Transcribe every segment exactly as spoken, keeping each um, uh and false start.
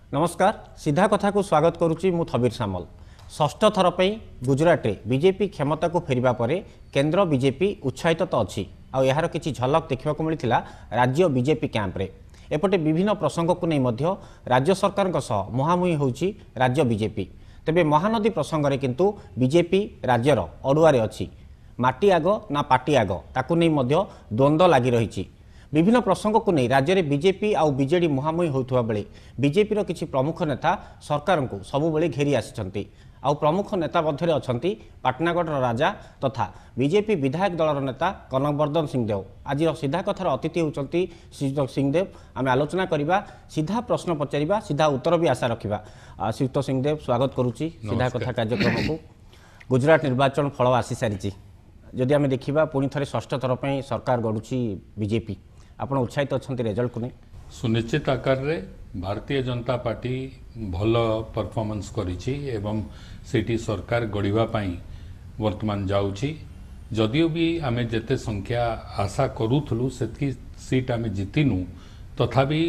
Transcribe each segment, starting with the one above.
नमस्कार सीधा कथा को स्वागत करुच्ची मु थबीर सामल। षष्ठ थर पर गुजरात में बीजेपी क्षमता को फेरिबा परे केंद्र बीजेपी उत्साहित तो अच्छी आउ यार किछि झलक देखा मिलता राज्य बीजेपी कैंप्रे। एपटे विभिन्न प्रसंग को नहीं मध्य राज्य सरकार सह मुहांमुही होउछि राज्य बीजेपी। तेबे महानदी प्रसंग में किंतु बीजेपी राज्यर अड़ुआरे अच्छी। माटी आग ना पार्टी आग ताकू नहीं मध्य द्वंद्व लगी रही। विभिन्न प्रसंग को नहीं राज्य में बीजेपी आउ बीजेडी मुहांमुही होता बेले बीजेपी किसी प्रमुख नेता सरकार को सबुबले घेरी आसी आउ प्रमुख नेता मध्य अच्छा पाटनागढ़ राजा तथा बीजेपी विधायक दलर नेता कनकवर्धन सिंहदेव। आज सीधा कथार अतिथि होती श्रीयुक्त सिंहदेव। आम आलोचना करवा सीधा प्रश्न पचार सीधा उत्तर भी आशा रखा। श्रीयुक्त सिंहदेव स्वागत करुच्ची सीधा कथा कार्यक्रम को। गुजरात निर्वाचन फल आसी सारी जदि आम देखा पुणी थे षष्ठ थर पर सरकार गढ़ुची बीजेपी आपण उत्साहित अच्छा रिजल्ट को नहीं सुनिश्चित आकार रे भारतीय जनता पार्टी भल परफॉर्मेंस करिछि एवं सेठी सरकार गढ़िबा पई वर्तमान जाउछि। जदियो भी आमे जेते संख्या आशा करूथलु सेतकी सीट आमे जितिनु तथापि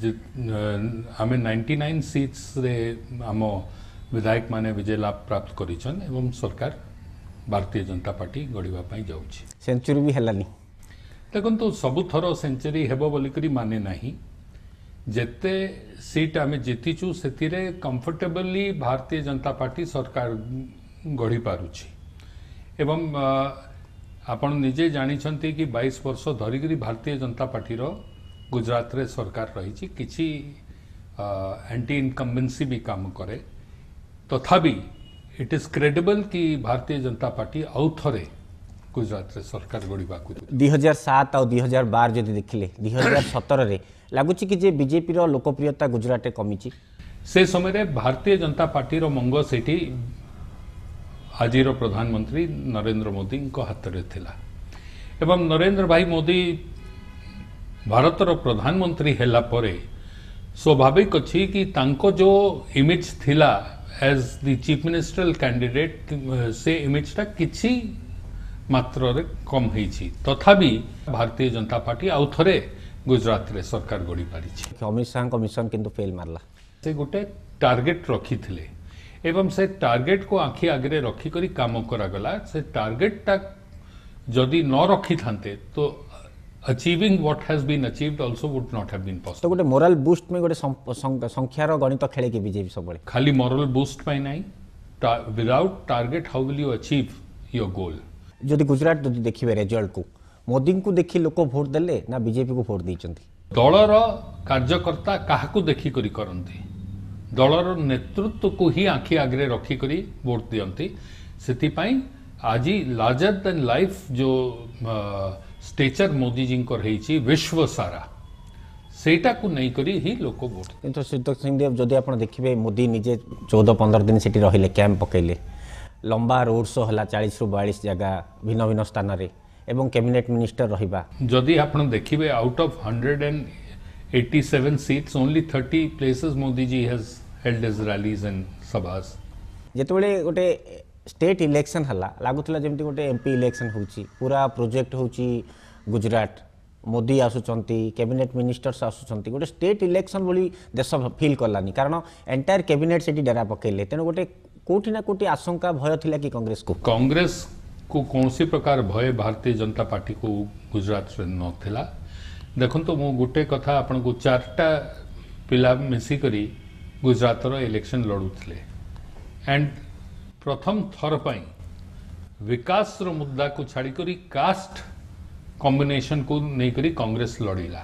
आमे निन्यानवे सीट्स रे आम विधायक माने विजय लाभ प्राप्त करिछन एवं सरकार भारतीय जनता पार्टी गढ़िबा पई जाउछि। सेंचुरी भी हेलानी देखो तो सबु थर सेंचुरी हेबो बोलिकरी माने नाही। जेते सीट आमे जीतिचु सेतिरे कंफर्टेबली भारतीय जनता पार्टी सरकार गढ़ी पारुछि एवं आपण निजे जानिछंती कि बाईस वर्ष धरिकरी भारतीय जनता पार्टी रो गुजरात रे सरकार रही किछि एंटी इनकम्बेंसी भी काम करे तथापि इट इज क्रेडिबल कि भारतीय जनता पार्टी आउ थरे गुजरात रे सरकार गढ़ा दुई हजार सात आ दुई हजार बार जदि देखिले दुई हजार सतर रे लगुच कि जे बीजेपी रो लोकप्रियता गुजरात रे कमी से समय रे भारतीय जनता पार्टी रो मंग सेठी आजिर प्रधानमंत्री नरेंद्र मोदी को हाथ रे थिला एवं नरेंद्र भाई मोदी भारत रो प्रधानमंत्री हेला परे स्वाभाविक अछि कि तांको जो इमेज थिला as the chief ministerial candidate से इमेज टा किछि मात्र रे कम होईछि तथापि भारतीय जनता पार्टी आउ थरे गुजरात रे सरकार गढ़ी पारिछि। अमित शाह मिशन किंतु फेल मारला। से गोटे टार्गेट रखी थिले एवं से टार्गेट को आखि आगे रखी करी काम करा गला। से टार्गेट टा जदि न रखी थांते तो achieving what has been achieved also would not have been possible. तो गोटे मोरल बूस्ट में गोटे संख्यार गणित खेले कि बीजेपी सब खाली मोरल बूस्ट पाई नहीं without target how will you achieve your goal. जदि गुजरात जदि देखिबे रिजल्ट को मोदी को देखि लोक भोट देले ना बीजेपी को भोट देइचंती। दलर कार्यकर्ता काहाकू देखि करी करंती दलर नेतृत्व को ही आखि आगे रखी करी वोट दियंती। सेति पई आज लार्जर देन लाइफ जो स्टेचर मोदी जी को रही विश्व सारा सेटा को नहीं करी ही लोक वोट। किंतु श्रीयुक्त सिंहदेव जदि आपण देखिबे मोदी निजे चौदह पंद्रह दिन सेठी रहिले कैंप पकेले लंबा रोड शो हला चालीस रु बयालीस जगह भिन्न भिन्न स्थान रे एवं कैबिनेट मिनिस्टर रहिबा। जदि आपण देखिबे out of one hundred eighty-seven seats only thirty places Modi ji has held his rallies and सभास। जेतबेले गोटे स्टेट इलेक्शन हला लागुतला जेमति गोटे एमपी इलेक्शन होउची पूरा प्रोजेक्ट होउची गुजरात मोदी आसुचंती कैबिनेट मिनिस्टर्स आसुचंती गोटे स्टेट इलेक्शन बोली देश फील करलानी कारण एंटायर कैबिनेट सेठी डेरा पकेले तेनो गोटे कोठी ना कोठी आशंका भय थिला कि कांग्रेस को कांग्रेस को कौनसी प्रकार भय भारतीय जनता पार्टी को गुजरात रे न थिला। देखो तो मु गोटे कथा आपन को चारटा पिला मिसी करी गुजरात रो इलेक्शन लड़ुथले एंड प्रथम थर पई विकास रो मुद्दा को छाड़ी करी कास्ट कॉम्बिनेशन को नहीं करी कांग्रेस लड़ीला।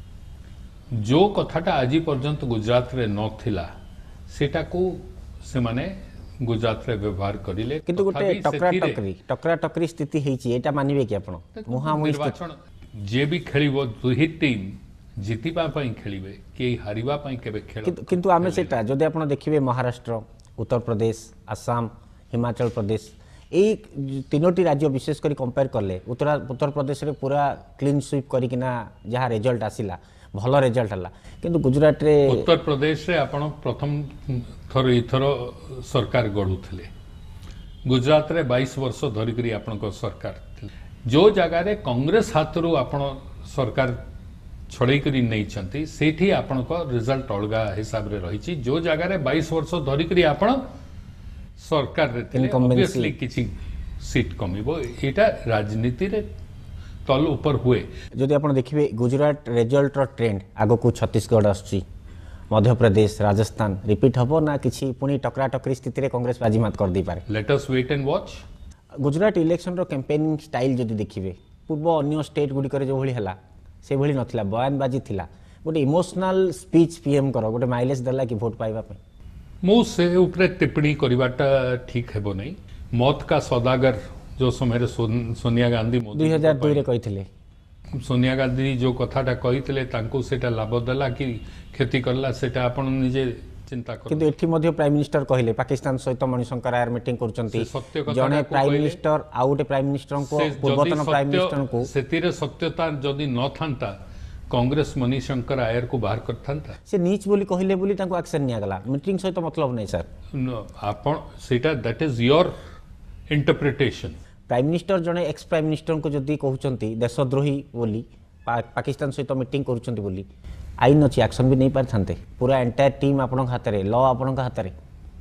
जो कथाटा आज पर्यंत गुजरात रे न थिला सेटा को से माने गुजरात रे व्यवहार करिले किंतु गोटे टकरा टकरी टकरा टकरी स्थिति हेची एटा मानिबे कि आपण मुहामुही निर्वाचन जे भी खेलिबो दुही टीम जितिबा पई खेलिबे के हारिबा पई केबे खेल किंतु आमे सेटा जदि आपण देखिबे महाराष्ट्र उत्तर प्रदेश आसाम हिमाचल प्रदेश यही तीनोटी राज्य विशेष करी कंपेयर करले उत्तर उत्तर प्रदेश रे पूरा क्लीन स्वीप करिकिना जहाँ रिजल्ट आसिला भल रिजल्ट हला किंतु गुजरात रे उत्तर प्रदेश रे आपण प्रथम थर इथर सरकार गढ़ुथिले गुजरात रे बाईस वर्ष धरिकरी आपण को सरकार जो जगह रे कांग्रेस हाथ रू आपण सरकार छड़े करी नहीं चंती सेठी आपण को रिजल्ट अलगा हिसाब रे रही जो जगह रे बाईस वर्ष धरी करी आपण सरकार रे थिले Incumbency. ऑब्वियसली किछि सीट कमिबो एटा राजनीति रे तल ऊपर हुए जदि आप देखिए गुजरात रिजल्ट ट्रेंड आग को छत्तीसगढ़ आसुची मध्य प्रदेश राजस्थान रिपीट हबो ना किछि पुनी टकरा टकरी स्थिति रे कांग्रेस बाजीमात कर दी पारे let us wait and watch Gujarat election रो कैंपेनिंग स्टाइल जदि देखिए पूर्व अन्य स्टेट गुडी करे जो भली हला से भली नथिला बयानबाजी थिला गोटे इमोशनल स्पीच पीएम करो गोटे माइलेज देला कि वोट पाइबा पे मु से ऊपर टिप्पणी करवाटा ठीक हेबो नहीं मौत का सौदागर जो समय सोन, सोनिया गांधी मोदी दुई हजार दुई रे कहिथिले सोनिया गांधी जो कथाटा कहिथिले तांको सेटा लाभ देला कि क्षति करला सेटा आपण निजे चिंता कर किंतु एठी मध्ये प्राइम मिनिस्टर कहिले पाकिस्तान सहित मणिशंकर आयर मीटिंग करचंती से सत्य कथाटा जने को प्राइम कहिले, मिनिस्टर आ गोटे प्राइम मिनिस्टर को से पूर्वतन जदि प्राइम सत्य- मिनिस्टर को सेतिरे सत्यता जदि न थांता कांग्रेस मणिशंकर आयर को बाहर करथांता से नीच बोली कहिले बोली तांको एक्शन निया गला मीटिंग सहित मतलब नै सर न, आपण सेटा that is your interpretation prime minister जने एक्स प्राइम मिनिस्टर को जदि कहउचंती देशद्रोही बोली पा, पाकिस्तान सहित मीटिंग करूचंती बोली आईन अच्छी एक्शन भी नहीं पारथांते पूरा एंटायर टीम आपन हाथ रे लॉ आपन हाथ रे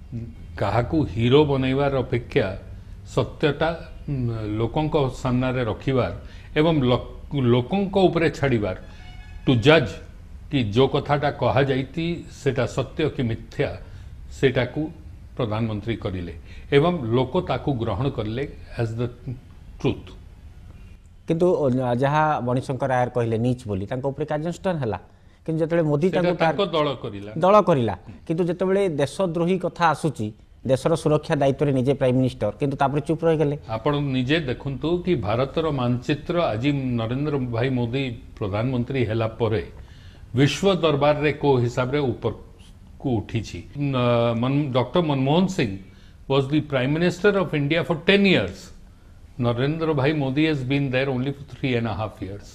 काहाकू हीरो बनैबार अपेक्षा सत्यता लोकों सामने रखिबार एवं लोकों उपरे छाड़िबार टू जज कि जो कथाटा कहा जाइती सेटा सत्य कि मिथ्या सेटा को प्रधानमंत्री करिले एवं लोक ताकू ग्रहण करले एज द ट्रुथ किंतु जहाँ मणिशंकर आयर कहले नीच बोली तांको उपरे कार्यानुष्ठान हला किंतु जतबे मोदी सेटा तांको तांको दल करिला दल करिला किंतु जतबे देशद्रोही कथा आसुची देशर सुरक्षा दायित्व रे निजे प्राइम मिनिस्टर किंतु तापरे चुप रहि गेले आपण निजे देखंतु कि भारतर मानचित्र आज नरेंद्र भाई मोदी प्रधानमंत्री हेला परे विश्व दरबार रे को हिसाब रे ऊपर को उठी छी doctor Manmohan Singh was the prime minister of India for ten years Narendra bhai Modi has been there only for three and half years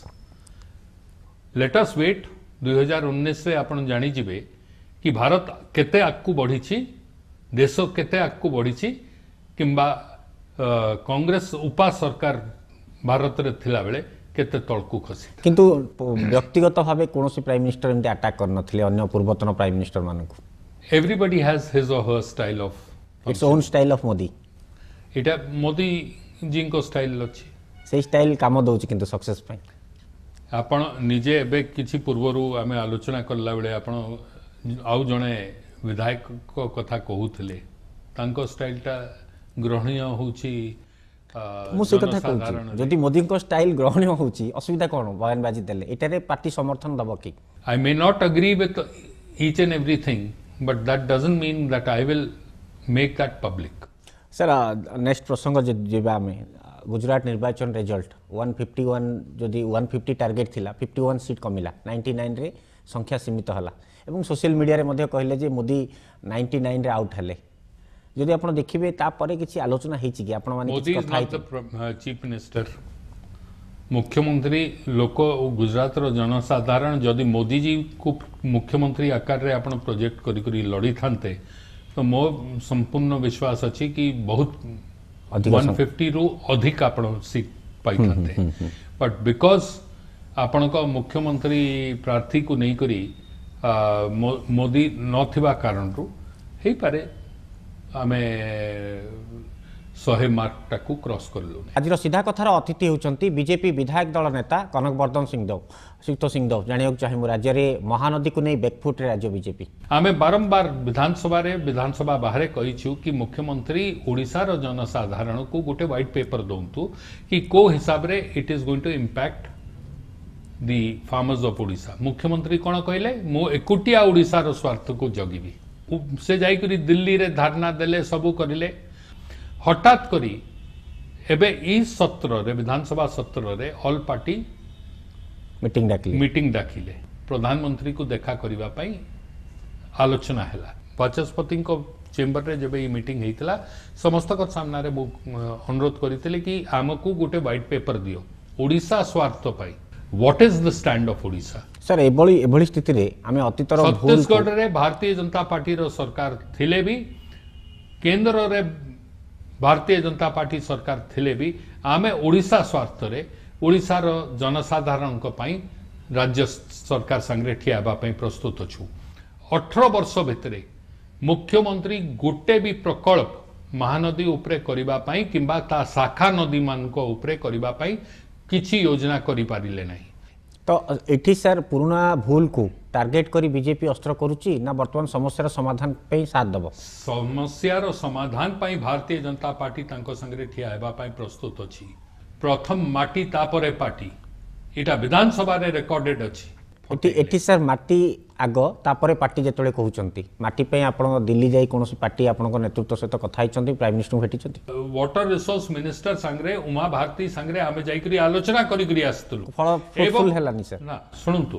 let us wait दो हज़ार उन्नीस से आपण जानी जिबे कि भारत केते आगकू बढ़ी छी देश केते आगकू बढ़ी छी किंबा कांग्रेस उपा सरकार भारत रे थिला बेले केते तळकू खसी किंतु व्यक्तिगत भावे कोनोसी प्राइम मिनिस्टर एमते अटैक कर नथिले अन्य पूर्वतन प्राइम मिनिस्टर मानकू everybody has his or her style of its own style of Modi एटा मोदी जी को स्टाइल अछि से स्टाइल काम दउची किंतु सक्सेस पई आपण निजे एबे किछि पूर्वरु आमे आलोचना करला बेले आपण आउ जणे विधायक को कथा कहूथिले तांको स्टाइलटा ग्रहणीय होउची मु से कथा कहूची जदि मोदी को स्टाइल ग्रहणीय होउची असुविधा कोन बयानबाजी देले एटारे पार्टी समर्थन दबो कि I may not agree with each and everything but that doesn't mean that I will make that public sir next प्रसंग जेबा में गुजरात निर्वाचन रिजल्ट एक सौ इक्यावन जदि एक सौ पचास टार्गेट थिला इक्यावन सीट कमिला निन्यानवे रे संख्या सीमित हला एवं सोशल मीडिया रे मध्ये कहले जे मोदी निन्यानवे रे आउट हले जदि आपण देखिबे ता परे किछि आलोचना हेछि कि आपण माने मोदी किछि इज कथा नॉट द चीफ मिनिस्टर मुख्यमंत्री लोक गुजरात रो जनसाधारण जदि मोदी जी को मुख्यमंत्री आकार रे आपण प्रोजेक्ट करी करी लड़ी थांते तो मो संपूर्ण विश्वास अछि कि बहुत अधिक एक सौ पचास रु अधिक आपण सीट पाई थांते बट बिकॉज आपण को मुख्यमंत्री प्रार्थी को नहीं करी आ, मो, मोदी न थिबा कारण रु हेई पारे आमे सौ मार्क टाकू क्रॉस करलु आज सीधा कथार अतिथि होउचंती बीजेपी विधायक दल नेता कनकवर्धन सिंहदेव सुक्त सिंहदेव जानियो चाहिए राज्य में महानदी को नहीं बैकफुट राज्य बीजेपी आमे बारंबार विधानसभा रे विधानसभा बाहर कहिछु कि मुख्यमंत्री ओडिसा रो जनसाधारण को गोटे व्हाइट पेपर दोंतु कि को हिसाब रे it is going to impact the farmers of Odisha मुख्यमंत्री कोन कहले मो एकुटिया ओडिसा रो स्वार्थ को जगिबी से जाई करी दिल्ली रे धारणा देले सबु करिले हठात करी एबे ई सत्र रे विधानसभा सत्र रे ऑल पार्टी मीटिंग डाकिले मीटिंग डाकिले प्रधानमंत्री को देखा करिबा पई आलोचना हैला वाचस्पति को चेंबर रे जब ये मीटिंग हेतिला समस्त को सामना रे अनुरोध करितले कि आमको गोटे व्हाइट पेपर दियो ओडिसा स्वार्थ पई what is the stand of Odisha sir एभली एभली स्थिति रे आमे अतीतर भूल छत्तीसगढ़ रे भारतीय जनता पार्टी रो सरकार थिले भी केंद्र रे भारतीय जनता पार्टी सरकार थिले भी आमे ओडिसा स्वार्थ रे ओडिसा रो जनसाधारण को पई राज्य सरकार संगे ठिया हेबा पई प्रस्तुत अछु अठारह वर्ष भितरे मुख्यमंत्री गोटे भी प्रकल्प महानदी उपरे करिबा पई किंबा ता शाखा नदी मान को उपरे करिबा पई किछि योजना करि पारिले नाही। तो एठी सर पुराना भूल को टार्गेट करी बीजेपी अस्त्र करूची ना वर्तमान समस्यार समाधान पे साथ दब समस्यार समाधान पई भारतीय जनता पार्टी तांको संगे ठिया हेबा पई प्रस्तुत अछि। प्रथम माटी तापरे पार्टी इटा विधानसभा रे रिकॉर्डेड अछि। एटी एटी सर माटी आग तापरे पार्टी जेतले कहउचंती माटी पे आपण दिल्ली जाई कोनोसी पार्टी आपनको नेतृत्व सहित कथा हिचंती प्राइम मिनिस्टर भेटिचंती वाटर रिसोर्स मिनिस्टर संगे उमा भारती संगे आमे जाई करी आलोचना करी करी आस्तलु फल फ्रूटफुल हेलानी सर ना सुनंतु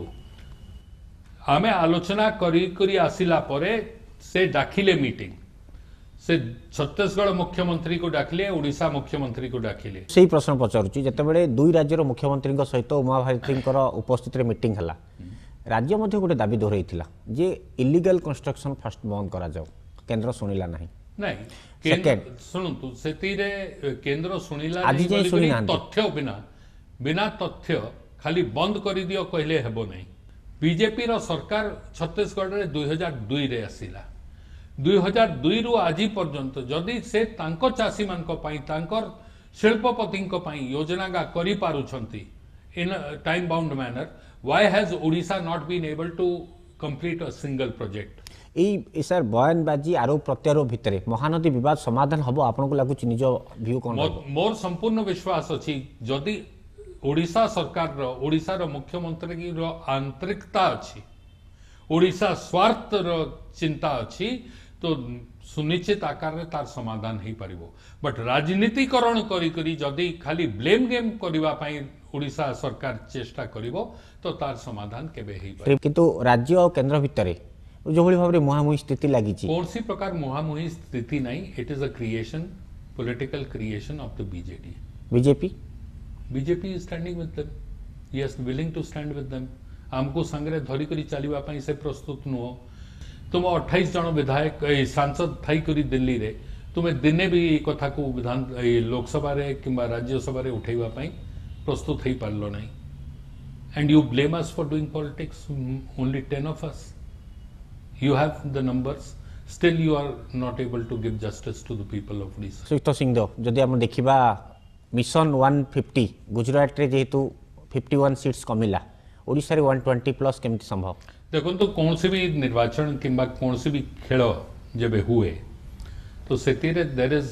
आमे आलोचना करी करी आसिला परे से डाकिले मीटिंग से छत्तीसगढ़ मुख्यमंत्री को डाकिले ओडिशा मुख्यमंत्री को डाकिले सही प्रश्न पचारुची जेतेबेले दुई राज्यर मुख्यमंत्री सहित उमा भारती उपस्थित मिटिंग हला राज्य मध्य गोटे दाबी दोहराइथिला जे इलीगल कंस्ट्रक्शन फर्स्ट बंद करा जाओ केंद्र सुनिला नाही नहीं केंद्र सुनंतु सेतीरे केंद्र सुनिला आज जे सुनि ना तथ्य बिना बिना तथ्य खाली बंद करि दियो कहले हेबो नहीं। बीजेपी रो सरकार छत्तीसगढ़ रे दो हज़ार दो रे आसिला दो हज़ार दो रु आज पर्यंत जदि से तांको चासी मान को पई तांकर शिल्पपति को पई योजना गा करि पारुछंती in time bound manner why has Odisha not been able to complete a single project? ए सर बयानबाजी आरोप प्रत्यारोप भितरे महानदी विवाद समाधान हबो आपनको लागुच निज व्यू कोन मोर संपूर्ण विश्वास अछि जदि ओडिशा सरकार रो ओडिशा रो मुख्यमंत्री रो आंतरिकता अछि ओडिशा स्वार्थ रो चिंता अछि तो सुनिश्चित आकार रे तार समाधान ही परिबो बट राजनीतिकरण करी करी जदि खाली ब्लेम गेम करबा पई ओडिशा सरकार चेष्टा करिवो तो तार समाधान केबे ही पारे किंतु राज्य और केंद्र भितरे जो भली भाबरे मुहामुही स्थिति लागि छि कोनसी प्रकार मुहामुही स्थिति नहीं it is a creation political creation of the BJD BJP BJP is standing with them yes willing to stand with them हमको संग्रह धरी करी चलीबा पई से प्रस्तुत नुहो तुम अट्ठाईस जन विधायक सांसद थाई करी दिल्ली रे तुम्हें दिने भी कथा को विधान लोकसभा रे किंबा राज्यसभा रे उठेबा पई प्रस्तुत ही पारलो नहीं and you blame us for doing politics only ten of us you have the numbers still you are not able to give justice to the people of Odisha सुक्त सिंह दो जदि हम देखिबा मिशन एक सौ पचास गुजरात रे जेतु इक्यावन सीट्स कमिला ओडिसा रे एक सौ बीस प्लस केमति संभव देखो तो कौन से भी निर्वाचन किंबा कौन से भी खेल जब हुए तो सेतीरे there is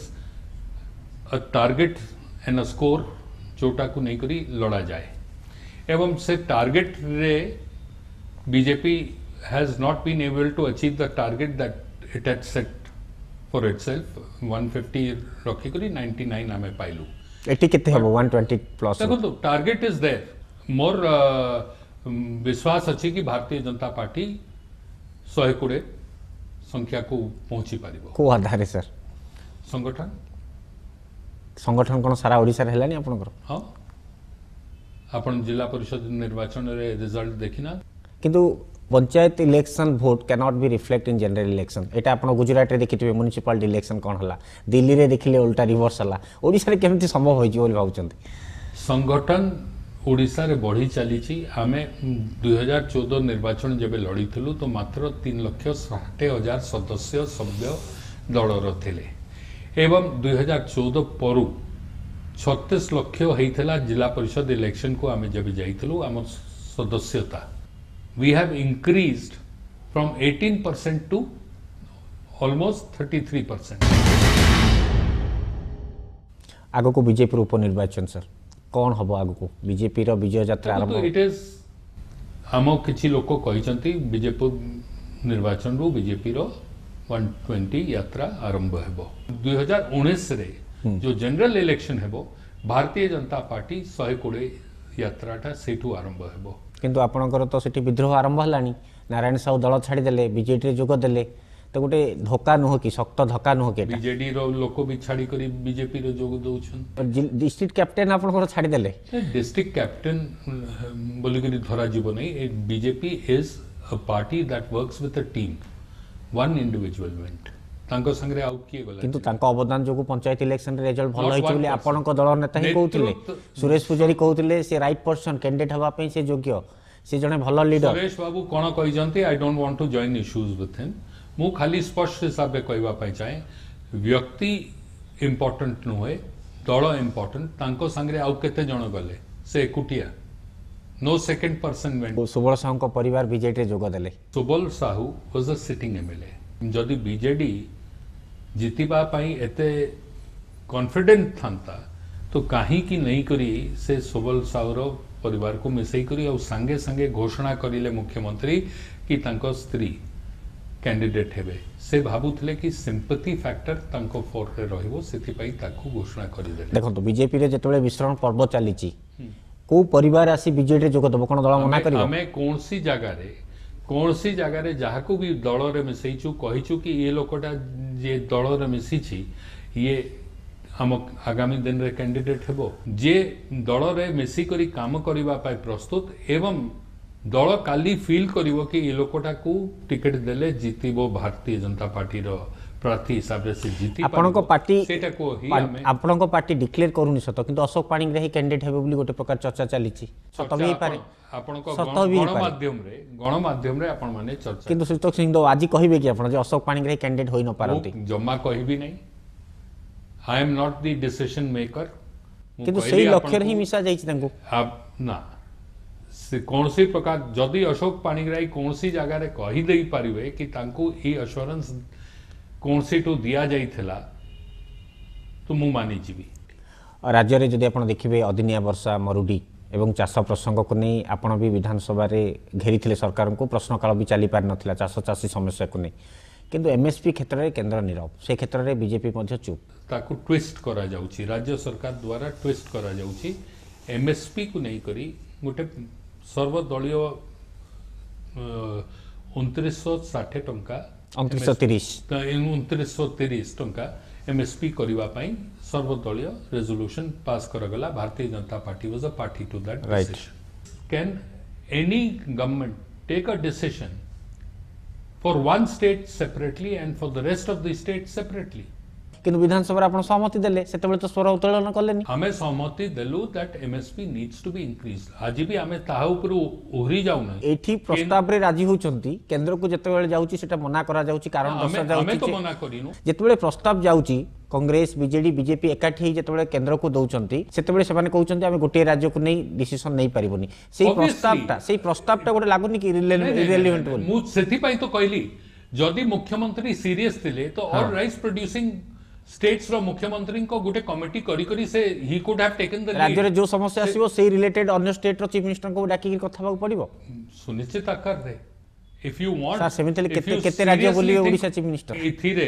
a target and a score जोटा को नहीं करी लड़ा जाए एवं से टारगेट रे BJP has not been able to achieve the target that it had set for itself एक सौ पचास रखी करी निन्यानवे आमे पाइलु एटी केते हबो एक सौ बीस प्लस देखो तो टारगेट इज देयर मोर विश्वास अछि कि भारतीय जनता पार्टी एक सौ बीस संख्या को पहुंची पारिबो को आधार सर संगठन संगठन कोन सारा ओडिसा रे हेलानी आपनकर हां अपन जिला परिषद निर्वाचन रे रिजल्ट देखिना किंतु panchayat election vote can not be reflect in general election एटा अपन गुजरात रे देखिथिबे म्युनिसिपल इलेक्शन कोन हला दिल्ली रे देखिले उल्टा रिवर्स हला ओडिसा रे केमति संभव होई बोल भाउचंती संगठन ओडिसा रे बढ़ी चली छी आमे दो हज़ार चौदह निर्वाचन जेबे लड़ी थिलु तो मात्र तीन लाख साठ हजार सदस्य सभ्य दल रथिले एवं दो हज़ार चौदह परु छत्तीस लाख होइथिला जिला परिषद इलेक्शन को आमे जब जाइथिलु हम सदस्यता वी हैव इंक्रीज्ड फ्रॉम अठारह परसेंट टू ऑलमोस्ट तैंतीस परसेंट आगो को बीजेपी उपनिर्वाचन सर कौन हम आग को बीजेपी रो विजय यात्रा आरंभ इट इज हम किछि लोक कहिसंती बीजेपी निर्वाचन रो बीजेपी रो एक सौ बीस यात्रा आरंभ हेबो दो हज़ार उन्नीस रे जो जनरल इलेक्शन हेबो भारतीय जनता पार्टी एक सौ बीस यात्राटा सेठू आरंभ हेबो किंतु आपनकर तो सेठी विद्रोह आरंभ हलानी नारायण साहू दल छाड़ी देले बीजेडी रे जोग देले तो गोटे धोका नुह कि शक्त धक्का नुह कि बीजेडी रो लोक भी छाड़ी करी बीजेपी रे जोग दउछन डिस्ट्रिक्ट कैप्टन आपनकर छाड़ी देले डिस्ट्रिक्ट कैप्टन बोली करी धरा जीव नहीं BJP is a party that works with a team one individual went तांको संगे आउट किए गला किंतु तांको अवदान जोगु पंचायत इलेक्शन रे रिजल्ट भलो होइछ बोली आपनक दल नेता ही कहउथिले सुरेश पुजारी कहउथिले से राइट पर्सन कैंडिडेट हवा पे से योग्य से जने भल लीडर सुरेश बाबू कौन कहते I don't want to join issues with him मु खाली स्पष्ट हिसाब से कहवा चाहे व्यक्ति इंपोर्टेंट नुहे दल इंपोर्टेंट तांको संगे आउ केते जण गले से एकुटिया no second person went Subal Sahu को परिवार बीजेडी रे जोग देले Subal Sahu was a sitting MLA जदि बीजेडी जीतिबा पई एते कॉन्फिडेंट थांता तो कहीं की नहीं करी से सुबल साहूर परिवार को मिसई करी और संगे संगे घोषणा करिले मुख्यमंत्री कि तांको स्त्री कैंडिडेट हेबे से भाबुथले कि सिंपैथी फैक्टर तांको फोर रे रहइबो सेति पई ताकू घोषणा करि देले देखंतु बीजेपी रे जेतबेले विश्राम पर्व चलीची को परिवार आसी बीजेडी रे जोग दबो कोन दल मना करियो हमें कौन सी जगह रे कौन सी जगह रे जहा को भी दल रे मिसईचु कहिचु कि ये लोकटा जे दल रे मिसी छी ये हम आगामी दिन रे कैंडिडेट हेबो जे दल रे मिसी करी काम करिबा पाई प्रस्तुत एवं दल काली फील करिवो कि ये लोकटा को टिकट देले जीतिबो भारतीय जनता पार्टी रो प्रार्थी हिसाब से जीति आपनको पार्टी सेटा को ही हमें आपनको पार्टी डिक्लेयर करूनी सत किंतु अशोक पाणिग्राही ही कैंडिडेट हेबे बोली गोटे प्रकार चर्चा चलीची सत भी पारे आपनको गण माध्यम रे गण माध्यम रे आपण माने चर्चा किंतु सुतोष सिंह आज कहिबे कि आपण जे अशोक पाणिग्राही कैंडिडेट होई न पारंती जम्मा कहिबी नहीं I am not the decision maker किंतु सेही लक्ष्य रे ही मिसा जाईची तांको अब ना से कौन सी प्रकार जदि अशोक पाणिग्राही कौन सी जगह रे कहि देई परिवे कि तांको ई अश्योरेंस कौन सी टू दिया जाइथिला तो मु मानि जीवी राज्य रे जदि आपण देखिबे अदिनिया वर्षा मरुडी एवं चाष प्रसंग को नहीं आपण भी विधानसभा रे घेरी थिले सरकार को प्रश्न काल भी चली पार नथिला चाष चाषी समस्या को नहीं किंतु एमएसपी क्षेत्र में केंद्र नीरव से क्षेत्र में बीजेपी मध्य चुप ताकू ट्विस्ट करा जाउची राज्य सरकार द्वारा ट्विस्ट करा जाउची एमएसपी को नहीं करी गोटे सर्वदलीय उनतीस सौ साठ टंका उनतीस सौ तीस उनतीस सौ तीस टंका एमएसपी करबा पई सर्वदलीय रेजोल्यूशन पास करगला Bharatiya Janata Party was a party to that decision can any government take a decision for one state separately and for the rest of the state separately किंतु विधानसभा आपण सहमति देले सेतेबेले तो स्वर उत्तोलन करलेनी हमें सहमति देलु that MSP needs to be increase आज भी हमें ताहा ऊपर ओहरी जाउना एठी प्रस्ताव रे राजी होचंती केंद्र को जेतेबेले जाउची सेटा मना करा जाउची कारण दर्शा जाउची हमें तो मना करिनु जेतेबेले प्रस्ताव जाउची कांग्रेस बीजेडी बीजेपी एकाठी जेतेबेले केंद्र को दउचंती सेतेबेले सेमाने कहउचंती हमें गोटे राज्य को नै डिसीजन नै परिबोनी सेही प्रस्तावटा सेही प्रस्तावटा गोटे लागुनी कि इरेलेवेंट बोली मु सेति पई तो कहली जदि मुख्यमंत्री सीरियस थिले तो ऑल राइस प्रोड्यूसिंग स्टेट्स रो मुख्यमंत्री को गुटे कमिटी करी करी से he could have taken the राज्य रे जो समस्या आसीबो सेही रिलेटेड अन्य स्टेट रो चीफ मिनिस्टर को डाकी के कथा बाक पड़िबो सुनिश्चित आकार रे इफ यू वांट सर सेमितले केते केते राज्य बोली ओडिसा चीफ मिनिस्टर इथि रे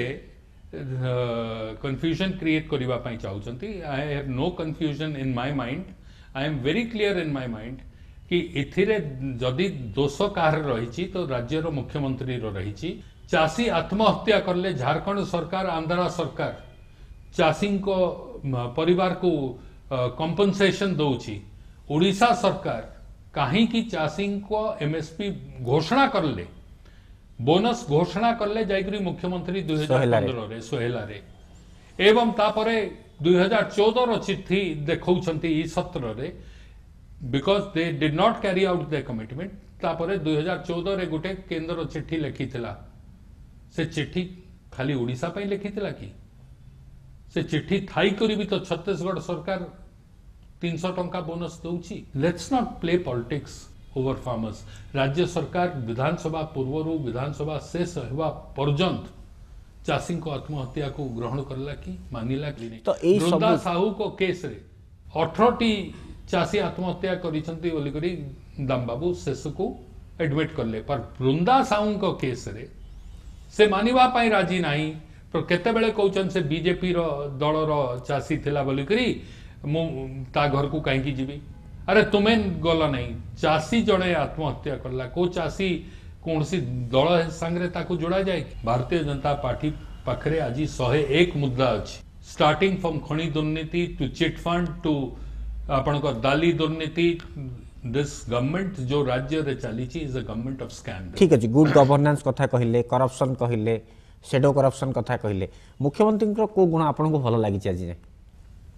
कंफ्यूजन क्रिएट करिबा पई चाहउचंती I have no confusion in my mind I am very clear in my mind कि इथि रे जदि दोष कार रहिछि तो राज्य रो मुख्यमंत्री रो रहिछि चासी आत्महत्या करले झारखंड सरकार आंध्रा सरकार चाषी को परिवार को कंपनसेशन दउची ओडिशा सरकार कहीं की चाषी को एमएसपी घोषणा करले बोनस घोषणा करले जायकरी मुख्यमंत्री दो हज़ार पंद्रह रे सोहेला रे एवं तापरे दो हज़ार चौदह रो चिट्ठी देखौछंती ई सत्र रे because they did not carry out the commitment तापरे दो हज़ार चौदह रे गुटे केंद्र चिट्ठी लिखिथिला से चिट्ठी खाली ओडिशा पई लिखिथिला की से चिट्ठी थाई करी भी तो छत्तीसगढ़ सरकार तीन सौ टंका बोनस दउची let's not play politics over farmers राज्य सरकार विधानसभा पूर्व विधानसभा शेष होगा पर्यंत चाषी को आत्महत्या को ग्रहण करला कि मानिला कि नहीं तो वृंदा साहू को केस रे अठारह टी चाषी आत्महत्या करिसंती बोली करी दाम बाबू शेष को एडमिट करले पर वृंदा साहू को केस रे से मानिबा पाई राजी नहीं तो केते बेले कहउचन से बीजेपी रो दल रो चासी थिला बोली करी मु ता घर को काहे की जीवी अरे तुमे गल नहीं चासी जड़े आत्महत्या करला को चासी कौन सी दल संगे ताको जोड़ा जाए भारतीय जनता पार्टी पाखरे आज सौ एक मुद्दा अच्छी स्टार्टिंग फ्रॉम खणी दुर्नीति टू चिट फंड टू आपण को दाली दुर्नीति दिस गवर्नमेंट जो राज्य रे चली is a government of scam ठीक है गुड गवर्नेंस कथा कहिले करप्शन कहिले शेडो करप्शन कथा कहले मुख्यमंत्री को गुण आपन को भल लागि आज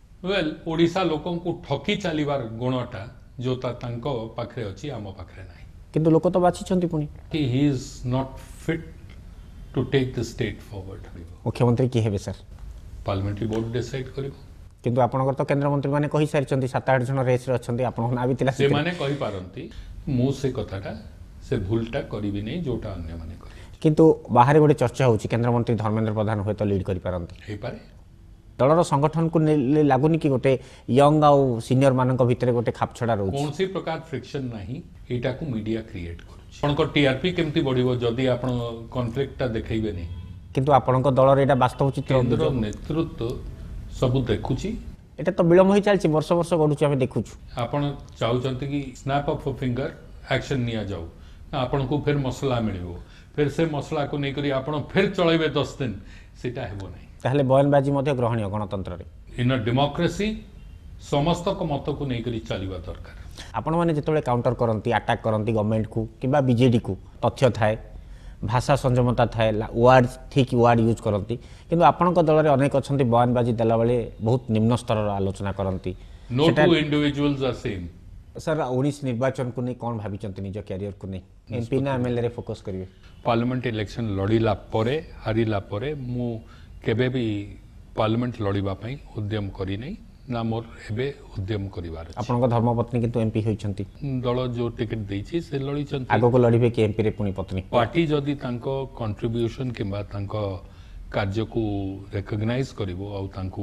वेल ओडिशा लोकन को ठकी चलीबार गुणटा जो ता तांको पाखरे अछि आमो पाखरे नाही किंतु लोक तो बाछिछंती पुणी he is not fit to take the state forward. मुख्यमंत्री किए हेबे सर Parliamentary board decide करिवो किंतु आपनकर तो केंद्र मंत्री माने कहि सारिछंती सात आठ जन रेस रे अछंती आपन ना बितिला से माने कहि पारंती मु से कथाटा से भूलटा करिवि नै जोटा अन्य माने करि किंतु बाहर गोटे चर्चा होची केंद्र मंत्री धर्मेंद्र प्रधान हुए तो लीड करि पारंती हे पारे दलर संगठन को ने लागुनी कि गोटे यंग आउ सीनियर मानक भितर गोटे खापछड़ा रहउची कौन सी प्रकार फ्रिक्शन नाही एटा को मीडिया क्रिएट करूची आपन को टीआरपी केमती बढ़िवो जदी आपन कॉन्फ्लिक्ट ता देखैबे नै किंतु आपन को दलर एटा वास्तव चित्र केंद्र नेतृत्व सब देखुची एटा तो विलंब होई चलची वर्ष वर्ष गडुची हम देखुछु आपन चाहउचंती कि snap of a finger action निया जाऊ आपन को फिर मसला मिलिवो फिर से मसला को नै करी आपन फिर चलैबे दस दिन सेटा हेबो नै ताहले बयानबाजी मध्ये ग्रहणीय गणतंत्र रे इन अ डेमोक्रेसी समस्त को मत को नै करी चलिबा दरकार आपण माने जेतोले काउंटर करंती अटैक करंती गवर्नमेंट को किबा बीजेडी को तथ्य थाए भाषा संयमता थाए वर्ड ठीक वर्ड यूज करंती किंतु आपण को दल रे अनेक अछंती बयानबाजी देला बेले बहुत निम्न स्तर रा आलोचना करंती no two individuals are same sir उन्नीस निर्वाचन को नहीं कौन भाविचंती निज कैरियर को नहीं एमपी ना एमएलए रे फोकस करिवे पार्लियामेंट इलेक्शन लड़ीला परे हारिला परे मु केबे भी पार्लियामेंट लड़ीबा पई उद्यम करी नै ना मोर एबे उद्यम करिवार अछि आपन को धर्मपत्नी किंतु एमपी होइचंती दल जो टिकट देछि से लड़ी चंती आगो को लड़ीबे कि एमपी रे पुनी पत्नी पार्टी जदी तांको कंट्रीब्यूशन किबा तांको कार्य को रिकॉग्नाइज करिवो आ तांको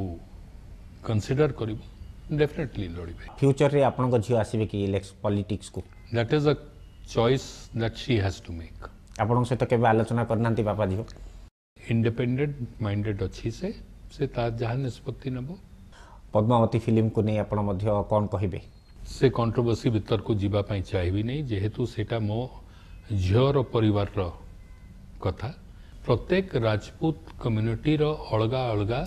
कंसीडर करिवो डेफिनेटली लड़ीबे फ्यूचर रे आपन को झियो आसीबे कि इलेक्शन पॉलिटिक्स को that is a choice that she has to make आपन सहित केबे आलोचना करनांती बापा झियो इंडिपेंडेंट माइंडेड अच्छी से से तार जहाँ निष्पत्ति नब पद्मावती फिल्म को नहीं आपण मध्य कौन कहिबे से कंट्रोवर्सी भीतर को जीवा पाई चाहिए नहीं जेहेतु सेटा मो झियर परिवार रो कथा प्रत्येक राजपूत कम्युनिटी रो अलगा अलगा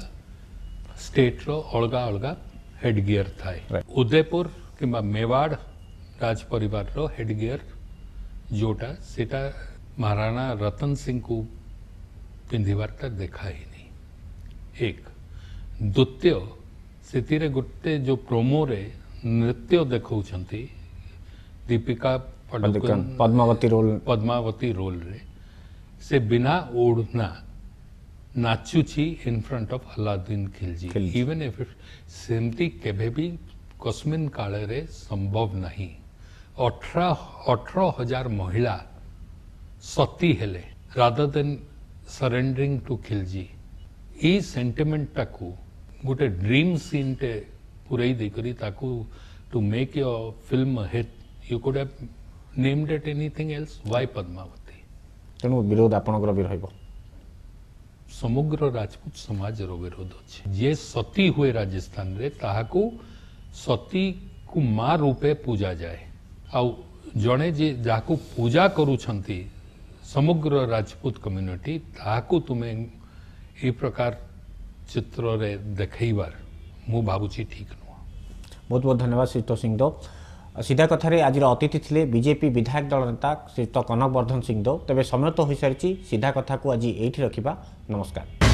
स्टेट रो अलगा अलगा हेड गियर थाए उदयपुर किंबा मेवाड़ राज परिवार रो हेड गियर जोटा सेटा महाराणा रतन सिंह को पिंधिबार देखा ही नहीं एक द्वितीय से गोटे जो प्रोमो रे नृत्य देखौछंती दीपिका पादुकोण पद्मावती रोल पद्मावती रोल रे से बिना ओढ़ना नाचुची in front of Alauddin Khilji even if सेमती केबे भी कस्मिन काले रे संभव नहीं अठारह अठारह हजार महिला सती हेले rather than surrendering to Khilji ई सेंटिमेंट टाकू गोटे ड्रीम सीन टे पुरई दे करी ताकू to make your film hit you could have named it anything else why Padmavati तेणु विरोध आपनकर भी रहइबो समग्र राजपूत समाज रो विरोध अछि जे सती हुए राजस्थान रे ताहाकू सती को मां रूपे पूजा जाए आ जणे जे जाकू पूजा करूछंती समग्र राजपूत कम्युनिटी ताकू तुम्हें ए प्रकार चित्र रे देखैबार मु भाबुची ठीक नुह बहुत बहुत धन्यवाद श्रीयुत सिंहदेव सीधा कथार आज अतिथि थे बीजेपी विधायक दल नेता श्रीयुत कनक वर्धन सिंहदेव तेज समय तो हो सारी सीधा कथा को आज ये रखा नमस्कार।